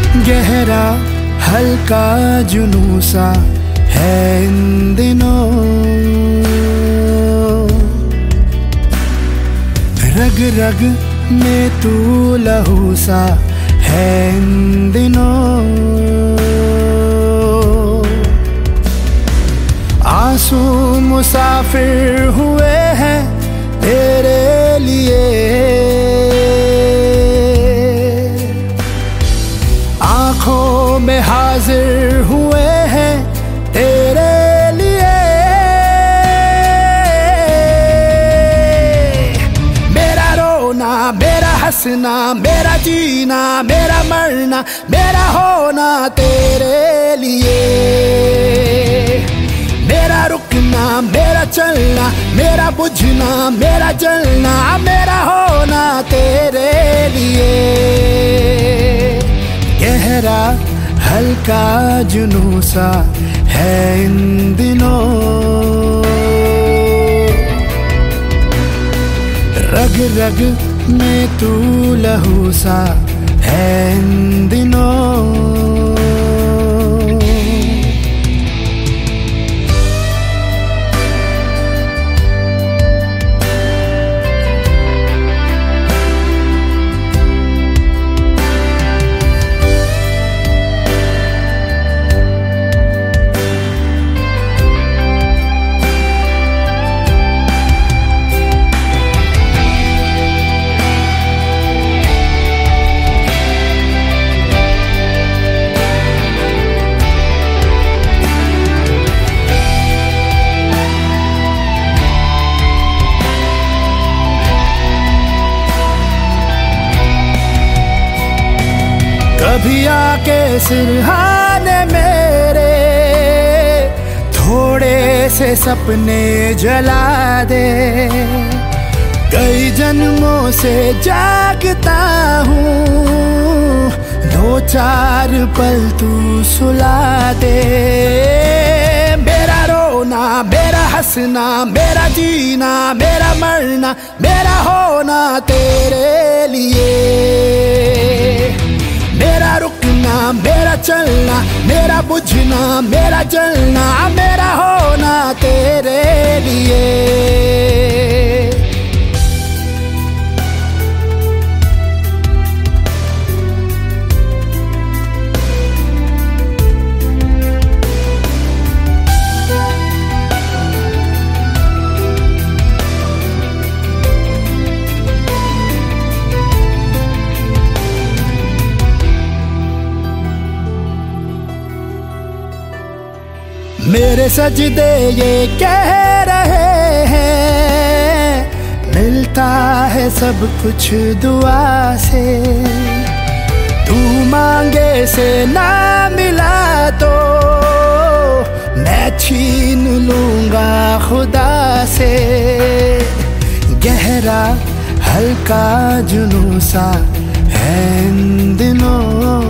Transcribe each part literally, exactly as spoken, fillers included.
गहरा हल्का जुनून सा है इन दिनों, रग रग में तू लहू सा है इन दिनों। आंसू मुसाफिर हुए हैं तेरे लिए, आंखों में हाजिर हुए हैं तेरे लिए। मेरा रोना, मेरा हंसना, मेरा जीना, मेरा मरना, मेरा होना तेरे लिए। मेरा रुकना, मेरा चलना, मेरा बुझना, मेरा जलना, मेरा होना तेरे लिए। गहरा हल्का जुनून सा है इन दिनों, रग रग में तू लहू सा है इन दिनों। कभी आके सिरहाने मेरे थोड़े से सपने जला दे। कई जन्मों से जागता हूँ, दो चार पल तू सुला दे। मेरा रोना, मेरा हंसना, मेरा जीना, मेरा मरना, मेरा होना तेरे लिए। मेरा रुकना, मेरा चलना, मेरा बुझना, मेरा जलना, मेरा होना तेरे लिए। मेरे सजदे ये कह रहे हैं, मिलता है सब कुछ दुआ से। तू मांगे से ना मिला तो मैं छीन लूंगा खुदा से। गहरा हल्का जुनून सा है इन दिनों,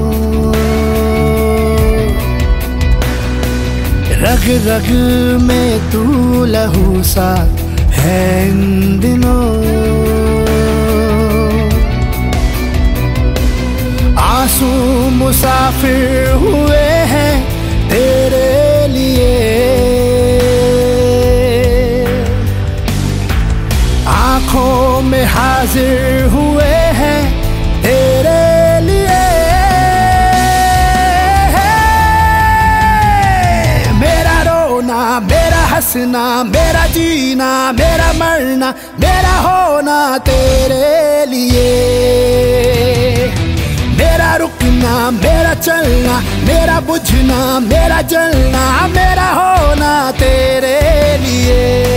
रग रग में तू लहू सा है इन दिनों। आंसू मुसाफिर हुए हैं तेरे लिए, आंखों में हाजिर हुए हैं तेरे लिए। मेरा हंसना, मेरा जीना, मेरा मरना, मेरा होना तेरे लिए। मेरा रुकना, मेरा चलना, मेरा बुझना, मेरा जलना, मेरा होना तेरे लिए।